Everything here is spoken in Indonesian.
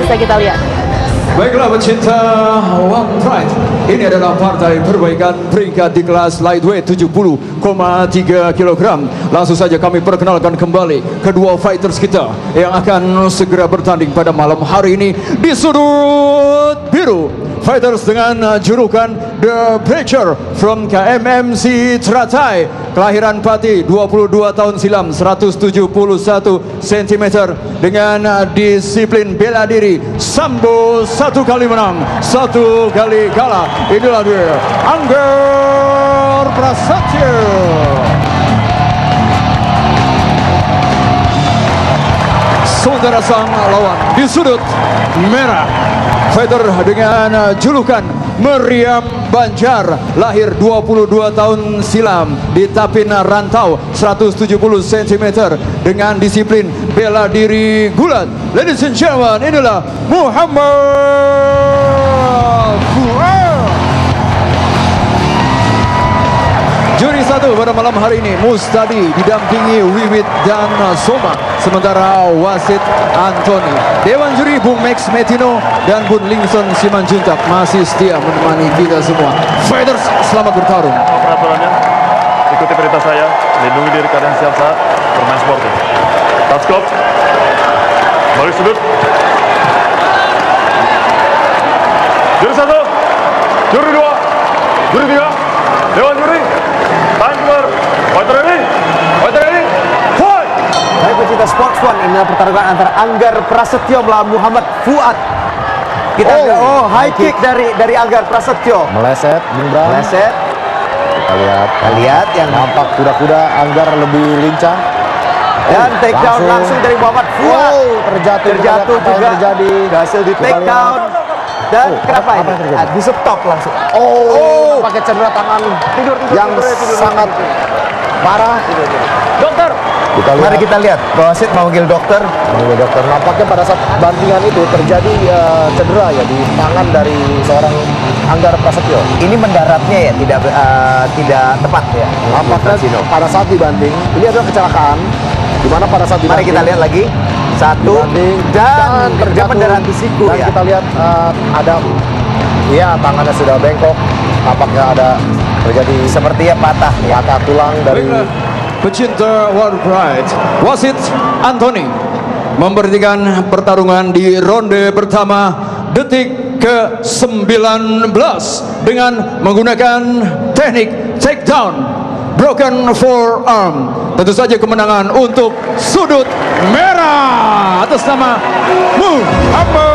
bisa kita lihat. Baiklah pecinta One Pride, ini adalah partai perbaikan peringkat di kelas lightweight 70,3 kg. Langsung saja kami perkenalkan kembali kedua fighters kita yang akan segera bertanding pada malam hari ini. Di sudut biru, fighters dengan julukan The Preacher from KMMC Teratai, kelahiran Pati 22 tahun silam, 171 cm, dengan disiplin bela diri sambo, 1 kali menang, 1 kali kalah. Inilah dia Angger Prasetyo. Saudara sang lawan di sudut merah, fighter dengan julukan Meriam Banjar, lahir 22 tahun silam di Tapin Rantau, 170 cm, dengan disiplin bela diri gulat. Ladies and gentlemen, inilah Muhammad Fuad. Juri satu pada malam hari ini Mustadi didampingi Wiwit dan Soma, sementara wasit Anthony. Dewan juri Bung Max Metino dan Bun Lingson Simanjuntak masih setia menemani kita semua. Fighters, selamat bertarung. Peraturannya, ikuti perintah saya, lindungi diri kalian setiap saat, bermain sportif. Taskop, balik sudut. Juri satu, juri dua, juri tiga, dewan juri. Time keluar, fighter ready, fight! Baik pecinta Sports One, inilah pertarungan antara Angger Prasetyo melawan Muhammad Fuad. Kita high kick dari Angger Prasetyo. Meleset, Bung Bram. Meleset. Kita lihat yang nampak kuda-kuda Angger lebih lincah. Dan take down langsung dari Muhammad Fuad. Terjatuh juga. Terjadi. Berhasil di take down. Dan kenapa ini? Di stop langsung. Pakai cedera tangan yang sangat parah. Dokter. Mari kita lihat. Wasit memanggil dokter. Dokter, nampaknya pada saat bantingan itu terjadi cedera ya di tangan dari seorang Angger Prasetyo. Ini mendaratnya ya tidak tepat ya. Nampaknya pada saat dibanting, ini adalah kecelakaan. Di mana pada saat dibanting, mari kita lihat lagi. Satu dan terjatuh mendarat di siku dan ya. Kita lihat ada tangannya sudah bengkok. Nampaknya ada terjadi sepertinya patah tulang dari. Baiklah, pecinta One Pride, wasit Anthony memberhentikan pertarungan di ronde pertama detik ke-19 dengan menggunakan teknik takedown broken forearm. Tentu saja kemenangan untuk sudut merah atas nama Muhammad